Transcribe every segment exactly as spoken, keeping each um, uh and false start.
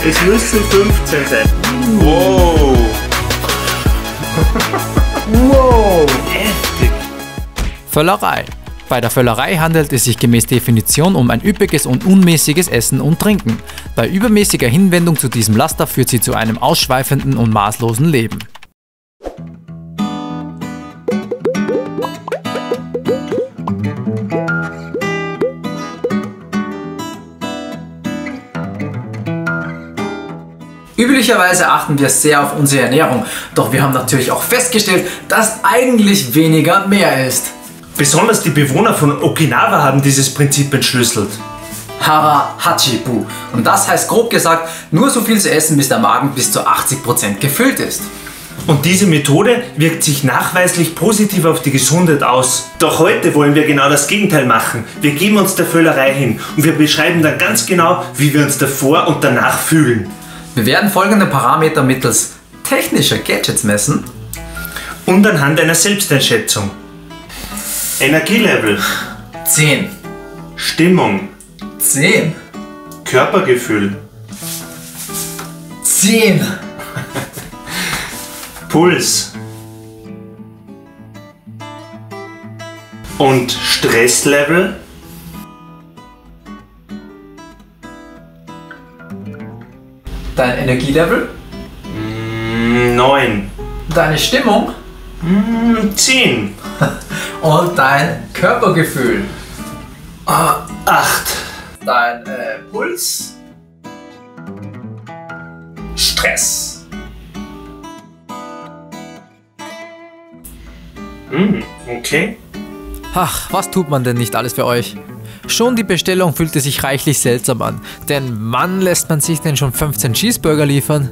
Es müssen fünfzehn sein. Wow. Wow. Heftig. Völlerei. Bei der Völlerei handelt es sich gemäß Definition um ein üppiges und unmäßiges Essen und Trinken. Bei übermäßiger Hinwendung zu diesem Laster führt sie zu einem ausschweifenden und maßlosen Leben. Üblicherweise achten wir sehr auf unsere Ernährung, doch wir haben natürlich auch festgestellt, dass eigentlich weniger mehr ist. Besonders die Bewohner von Okinawa haben dieses Prinzip entschlüsselt. Hara Hachibu. Und das heißt grob gesagt, nur so viel zu essen, bis der Magen bis zu achtzig Prozent gefüllt ist. Und diese Methode wirkt sich nachweislich positiv auf die Gesundheit aus. Doch heute wollen wir genau das Gegenteil machen. Wir geben uns der Völlerei hin und wir beschreiben dann ganz genau, wie wir uns davor und danach fühlen. Wir werden folgende Parameter mittels technischer Gadgets messen. Und anhand einer Selbsteinschätzung. Energielevel. zehn. Stimmung. zehn. Körpergefühl. zehn. Puls. Und Stresslevel. Dein Energielevel. neun. Deine Stimmung. zehn. Und dein Körpergefühl. acht. Dein äh, Puls. Stress. Mm, okay. Ach, was tut man denn nicht alles für euch? Schon die Bestellung fühlte sich reichlich seltsam an, denn wann lässt man sich denn schon fünfzehn Cheeseburger liefern?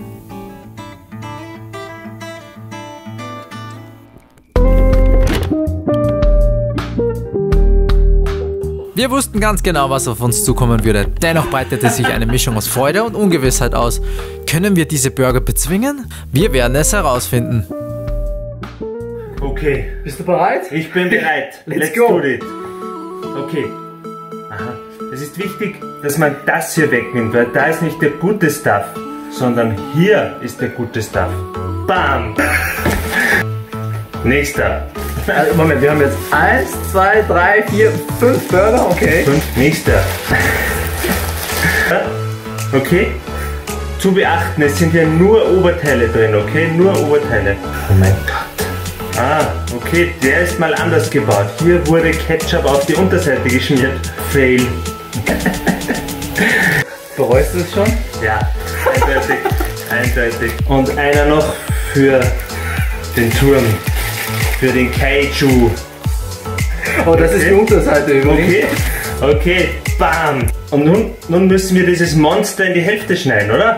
Wir wussten ganz genau, was auf uns zukommen würde. Dennoch breitete sich eine Mischung aus Freude und Ungewissheit aus. Können wir diese Burger bezwingen? Wir werden es herausfinden. Okay. Bist du bereit? Ich bin bereit. Let's Let's go. do it. Okay. Aha. Es ist wichtig, dass man das hier wegnimmt, weil da ist nicht der gute Stuff, sondern hier ist der gute Stuff. Bam! Nächster. Also, Moment, wir haben jetzt eins, zwei, drei, vier, fünf Burger, okay. Fünf. Nächster. Okay. Zu beachten, es sind ja nur Oberteile drin, okay? Nur Oberteile. Oh mein Gott. Ah, okay, der ist mal anders gebaut. Hier wurde Ketchup auf die Unterseite geschmiert. Fail. Bereust du es schon? Ja, eindeutig, eindeutig. Und einer noch für den Turm, für den Kaiju. Oh, das ist die Unterseite übrigens. Okay, okay, bam. Und nun, nun müssen wir dieses Monster in die Hälfte schneiden, oder?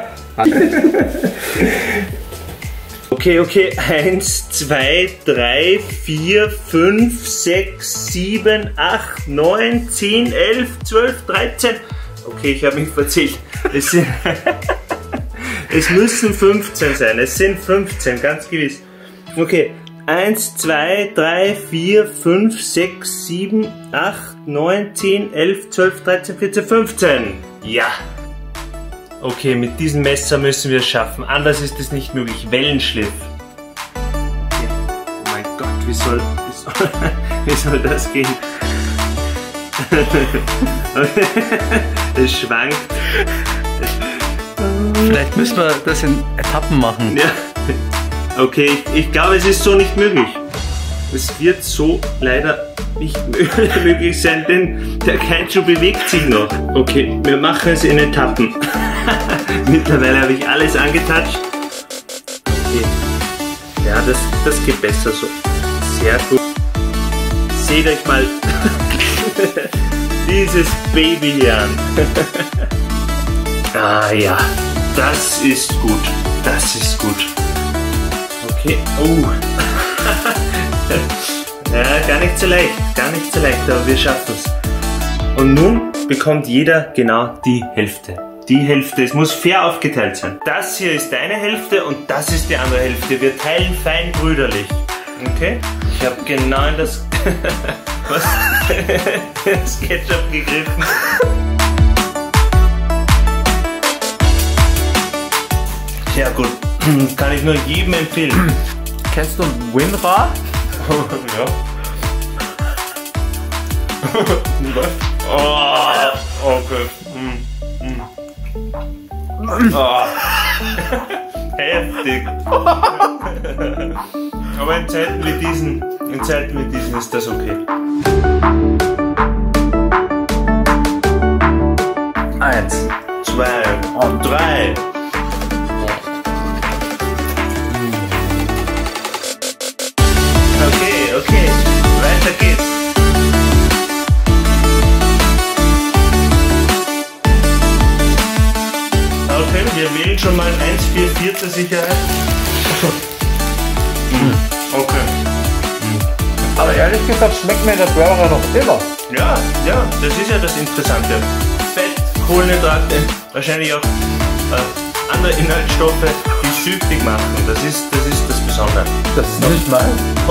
Okay, okay, eins, zwei, drei, vier, fünf, sechs, sieben, acht, neun, zehn, elf, zwölf, dreizehn. Okay, ich habe mich verzählt. Es, sind es müssen fünfzehn sein, es sind fünfzehn, ganz gewiss. Okay, eins, zwei, drei, vier, fünf, sechs, sieben, acht, neun, zehn, elf, zwölf, dreizehn, vierzehn, fünfzehn. Ja. Okay, mit diesem Messer müssen wir es schaffen, anders ist es nicht möglich. Wellenschliff. Okay. Oh mein Gott, wie soll, wie soll, wie soll das gehen? Es schwankt. Vielleicht müssen wir das in Etappen machen. Ja. Okay, ich, ich glaube, es ist so nicht möglich. Es wird so leider nicht möglich sein, denn der Kaiju bewegt sich noch. Okay, wir machen es in Etappen. Mittlerweile habe ich alles angetatscht. Okay. Ja, das, das geht besser so. Sehr gut. Seht euch mal dieses Baby hier an. Ah ja, das ist gut. Das ist gut. Okay. Oh. Ja, gar nicht so leicht. Gar nicht so leicht, aber wir schaffen es. Und nun bekommt jeder genau die Hälfte. Die Hälfte, es muss fair aufgeteilt sein. Das hier ist deine Hälfte und das ist die andere Hälfte. Wir teilen fein brüderlich. Okay? Ich habe genau in das, was, das Ketchup gegriffen. Kann ich nur jedem empfehlen. Kennst du Winra? Ja. Oh, okay. Mm, mm. Oh. Heftig. Aber in Zeiten wie diesen, in Zeiten wie diesen ist das okay. Eins. Zwei und drei. Okay, okay. Weiter geht's. Okay, wir wählen schon mal eins vier vier zur Sicherheit. Okay. Aber ehrlich gesagt schmeckt mir der Burger noch immer. Ja, ja, das ist ja das Interessante. Fett, Kohlenhydrate, wahrscheinlich auch äh, andere Inhaltsstoffe, die süchtig machen. Das ist das, ist das Besondere. Das ist nicht meins. Oh.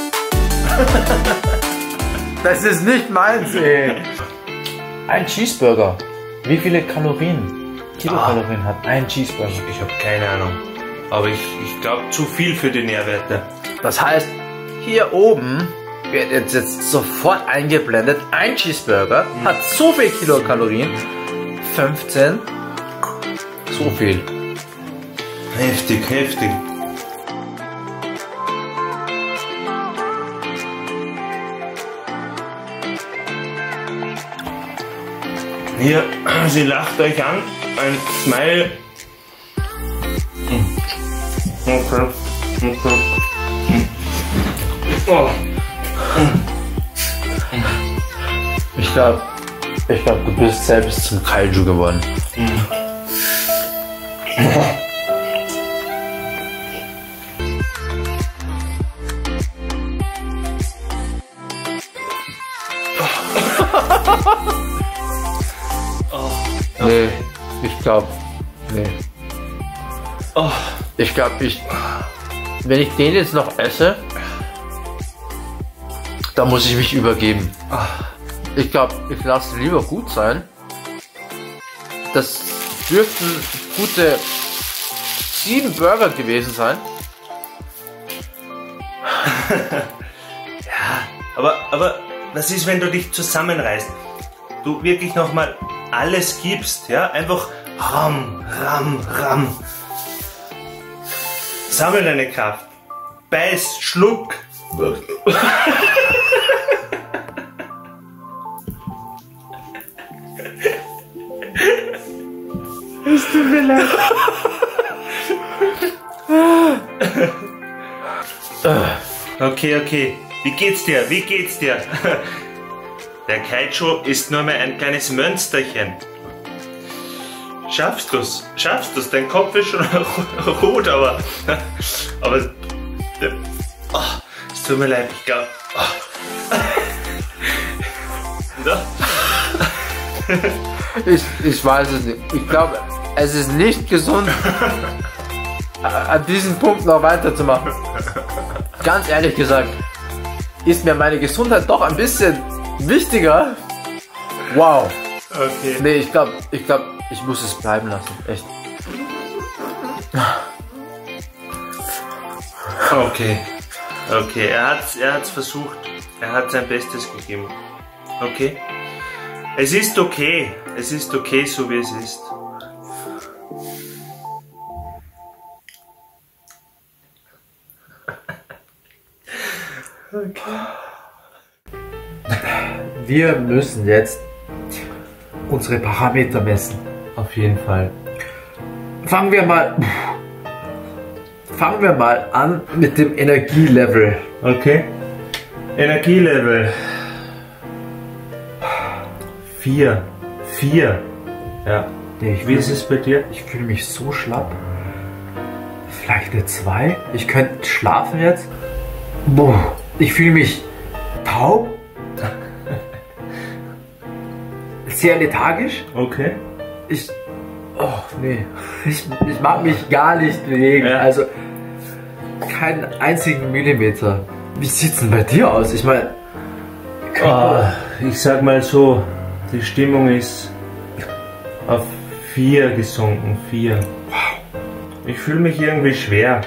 Das ist nicht meins, ey. Ein Cheeseburger. Wie viele Kalorien, Kilokalorien hat ein Cheeseburger? Ich habe keine Ahnung. Aber ich, ich glaube zu viel für die Nährwerte. Das heißt, hier oben wird jetzt, jetzt sofort eingeblendet, ein Cheeseburger mhm. hat so viel Kilokalorien, fünfzehn, so viel. Heftig, heftig. Hier, sie lacht euch an, ein Smile. Okay, okay. Oh. Ich glaube, ich glaube, du bist selbst zum Kaiju geworden. Mhm. Nee, ich glaube, nee. Oh. Ich glaube, ich, wenn ich den jetzt noch esse, dann muss ich mich übergeben. Ich glaube, ich lasse lieber gut sein. Das dürften gute sieben Burger gewesen sein. Ja, aber, aber was ist, wenn du dich zusammenreißt? Du wirklich nochmal alles gibst, ja? Einfach ram, ram, ram. Sammel deine Kraft. Beiß, schluck. Es tut mir leid. Okay, okay. Wie geht's dir? Wie geht's dir? Der Kaiju ist nur mehr ein kleines Mönsterchen. Schaffst du's? Schaffst du's? Dein Kopf ist schon rot, aber... aber... Oh, es tut mir leid, ich glaube... Oh. Ich, ich weiß es nicht. Ich glaube, es ist nicht gesund, an diesem Punkt noch weiterzumachen. Ganz ehrlich gesagt, ist mir meine Gesundheit doch ein bisschen wichtiger. Wow. Okay. Nee, ich glaube, ich glaube, ich muss es bleiben lassen. Echt. Okay. Okay, er hat's, er hat's versucht. Er hat sein Bestes gegeben. Okay. Es ist okay. Es ist okay, so wie es ist. Okay. Wir müssen jetzt unsere Parameter messen. Auf jeden Fall. Fangen wir mal, fangen wir mal an mit dem Energielevel. Okay. Energielevel. Vier. Vier. Ja. Nee, ich Wie ist es bei dir? Ich fühle mich so schlapp. Vielleicht eine zwei. Ich könnte schlafen jetzt. Boah. Ich fühle mich taub. Sehr lethargisch. Okay. Ich. Oh, nee. Ich, ich mag mich gar nicht bewegen. Ja. Also keinen einzigen Millimeter. Wie sieht's denn bei dir aus? Ich meine. Oh, ich sag mal so, die Stimmung ist auf vier gesunken. Vier. Wow. Ich fühle mich irgendwie schwer.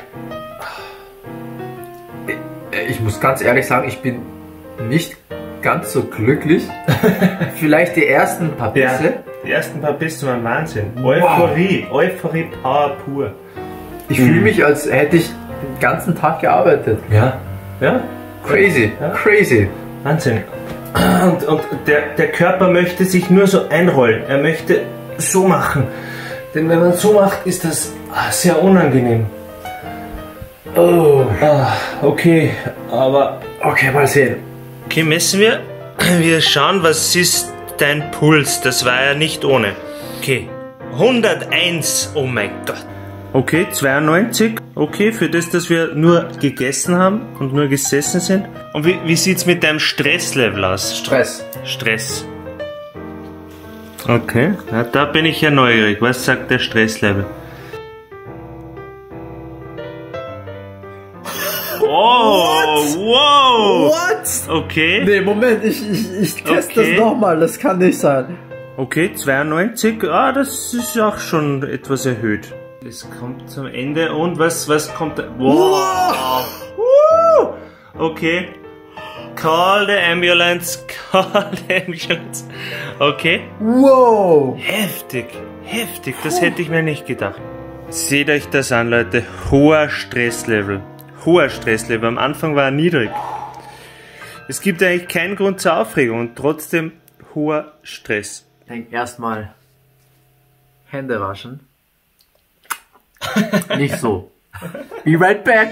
Ich muss ganz ehrlich sagen, ich bin nicht ganz so glücklich. Vielleicht die ersten paar Bisse. Ja, die ersten paar Bisse waren Wahnsinn. Euphorie, wow. Euphorie Power pur. Ich mhm. fühle mich, als hätte ich den ganzen Tag gearbeitet. Ja. Ja. Crazy. Ja. Crazy. Wahnsinn. Und, und der, der Körper möchte sich nur so einrollen. Er möchte so machen. Denn wenn man so macht, ist das sehr unangenehm. Oh. Ah, okay, aber... Okay, mal sehen. Okay, messen wir. Wir schauen, was ist dein Puls. Das war ja nicht ohne. Okay, hunderteins. Oh mein Gott. Okay, zweiundneunzig. Okay, für das, dass wir nur gegessen haben und nur gesessen sind. Und wie, wie sieht es mit deinem Stresslevel aus? Stress. Stress. Okay, na, da bin ich ja neugierig. Was sagt der Stresslevel? Oh, wow! What? Okay. Nee, Moment, ich, ich, ich teste Okay. das nochmal, das kann nicht sein. Okay, zweiundneunzig. Ah, das ist auch schon etwas erhöht. Es kommt zum Ende und was, was kommt da? Wow! Woo! Okay. Call the ambulance, call the ambulance. Okay. Wow! Heftig, heftig, das hätte ich mir nicht gedacht. Seht euch das an, Leute. Hoher Stresslevel. Hoher Stresslevel. Am Anfang war er niedrig. Es gibt eigentlich keinen Grund zur Aufregung und trotzdem hoher Stress. Denk erstmal Hände waschen. Nicht so. Be right back.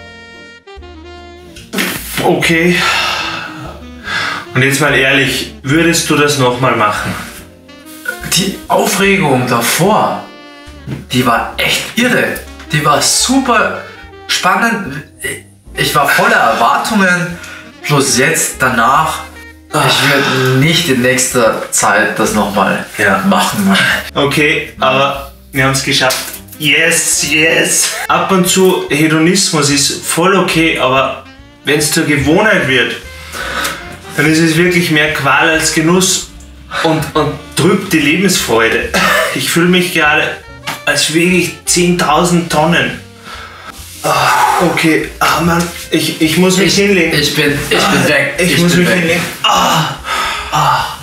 Okay. Und jetzt mal ehrlich, würdest du das nochmal machen? Die Aufregung davor, die war echt irre. Die war super spannend. Ich war voller Erwartungen. Plus jetzt danach, ich werde nicht in nächster Zeit das nochmal Ja. machen. Okay, aber wir haben es geschafft. Yes, yes. Ab und zu Hedonismus ist voll okay, aber wenn es zur Gewohnheit wird, dann ist es wirklich mehr Qual als Genuss und, und trübt die Lebensfreude. Ich fühle mich gerade, als wiege ich zehntausend Tonnen. Ah, okay, ah Mann, ich, ich muss mich Ich, hinlegen. ich bin, ich bin weg. Ich, muss bin mich weg. hinlegen. Ah, ah.